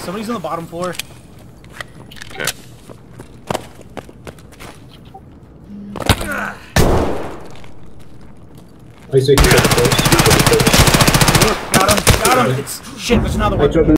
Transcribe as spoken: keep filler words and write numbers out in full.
Somebody's on the bottom floor. Okay. I see you got the close. Got him! Got him! It's shit. There's another one.